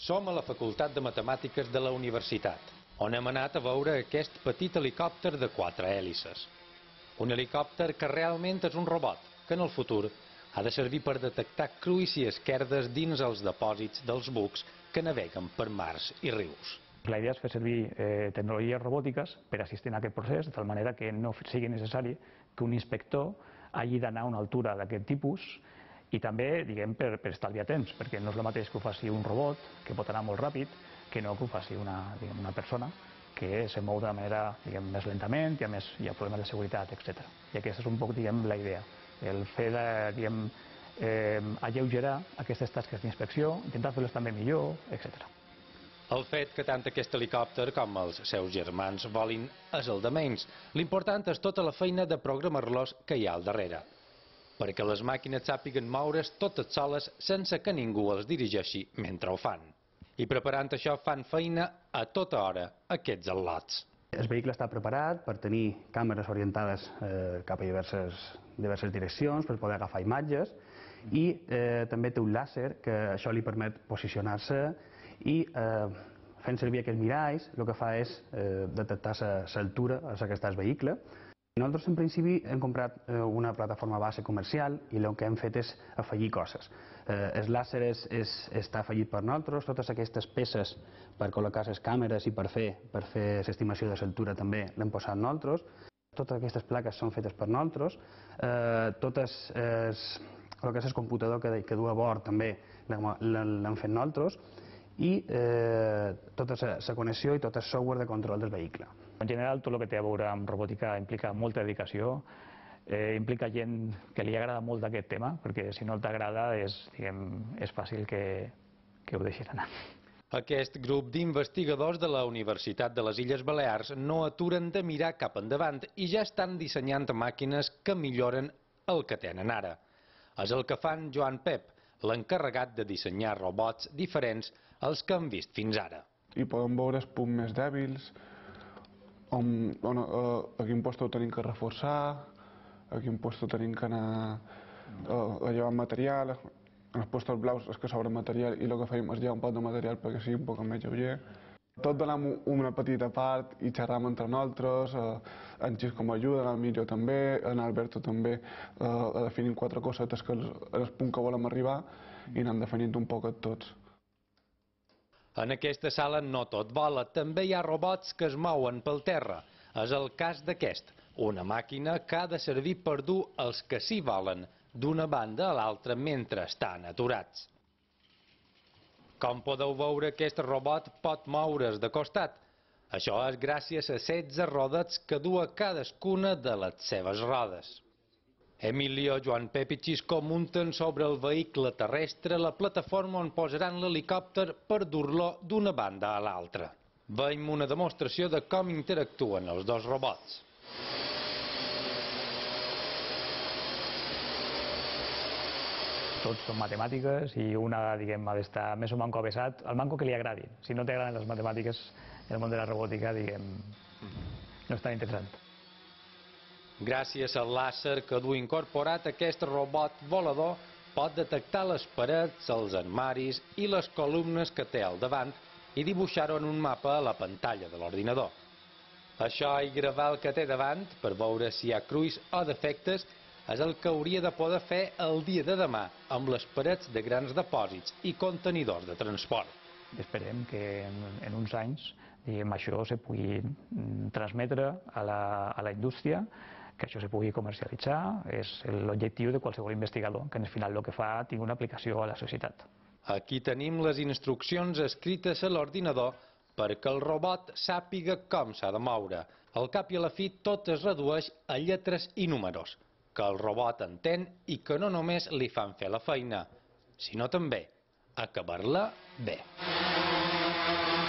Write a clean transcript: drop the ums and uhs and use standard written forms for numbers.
Som a la Facultat de Matemàtiques de la Universitat, on hem anat a veure aquest petit helicòpter de 4 hèlices. Un helicòpter que realment és un robot, que en el futur ha de servir per detectar cruis i esquerdes dins els depòsits dels bucs que naveguen per mars i rius. La idea és fer servir tecnologies robòtiques per assistir en aquest procés, de tal manera que no sigui necessari que un inspector hagi d'anar a una altura d'aquest tipus i també, diguem, per estalviar temps, perquè no és el mateix que ho faci un robot, que pot anar molt ràpid, que no que ho faci una persona que se mou de manera, diguem, més lentament, i a més hi ha problemes de seguretat, etc. I aquesta és un poc, diguem, la idea, el fer de, diguem, alleugerar aquestes tasques d'inspecció, intentar fer-les també millor, etc. El fet que tant aquest helicòpter com els seus germans volin és el de menys. L'important és tota la feina de programar-los que hi ha al darrere, perquè les màquines sàpiguen moure's totes soles sense que ningú els dirigeixi mentre ho fan. I preparant això fan feina a tota hora aquests al·lots. El vehicle està preparat per tenir càmeres orientades cap a diverses direccions per poder agafar imatges i també té un làser que això li permet posicionar-se i fent servir aquests miralls el que fa és detectar l'altura a la que està el vehicle. Nosaltres en principi hem comprat una plataforma base comercial i el que hem fet és afegir coses. El làser està afegit per nosaltres, totes aquestes peces per col·locar les càmeres i per fer l'estimació de l'altura també l'hem posat nosaltres. Totes aquestes plaques són fetes per nosaltres, el que és el computador que du a bord també l'hem fet nosaltres i tota la connexió i tot el software de control del vehicle. En general, tot el que té a veure amb robòtica implica molta dedicació, implica gent que li agrada molt aquest tema, perquè si no t'agrada és fàcil que ho deixis anar. Aquest grup d'investigadors de la Universitat de les Illes Balears no aturen de mirar cap endavant i ja estan dissenyant màquines que milloren el que tenen ara. És el que fan Joan Pep, l'encarregat de dissenyar robots diferents als que hem vist fins ara. I podem veure els punts més dèbils, a quin lloc ho tenim que reforçar, a quin lloc tenim que anar a llevar material, en els llocs blaus és que sobra material i el que fem és llevar un poc de material perquè sigui un poc més lleuger. Tot donem una petita part i xerram entre nosaltres, en Xisco m'ajuda, en el Millo també, en Alberto també, a definir 4 cosetes que és el punt que volem arribar i anem definint un poc tots. En aquesta sala no tot vola, també hi ha robots que es mouen pel terra. És el cas d'aquest, una màquina que ha de servir per dur els que sí volen d'una banda a l'altra mentre estan aturats. Com podeu veure, aquest robot pot moure's de costat. Això és gràcies a 16 rodets que du a cadascuna de les seves rodes. Emilio, Joan Pep i Xisco munten sobre el vehicle terrestre la plataforma on posaran l'helicòpter per dur-lo d'una banda a l'altra. Veiem una demostració de com interactuen els dos robots. Tots són matemàtiques i una, diguem, ha d'estar més o manco avesat al manco que li agradi. Si no t'agraden les matemàtiques, el món de la robòtica, diguem, no és tan interessant. Gràcies al làser que du incorporat, aquest robot volador pot detectar les parets, els armaris i les columnes que té al davant i dibuixar-ho en un mapa a la pantalla de l'ordinador. Això i gravar el que té davant per veure si hi ha cruis o defectes és el que hauria de poder fer el dia de demà amb les parets de grans depòsits i contenidors de transport. Esperem que en uns anys això se pugui transmetre a la indústria, que això se pugui comercialitzar, és l'objectiu de qualsevol investigador, que al final el que fa tingui una aplicació a la societat. Aquí tenim les instruccions escrites a l'ordinador perquè el robot sàpiga com s'ha de moure. Al cap i a la fi tot es redueix a lletres i números, que el robot entén i que no només li fan fer la feina, sinó també acabar-la bé.